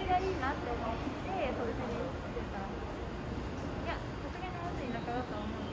がいいなって思って、そういうふうにしてた。いや、さすがにもうちょい田舎だと思う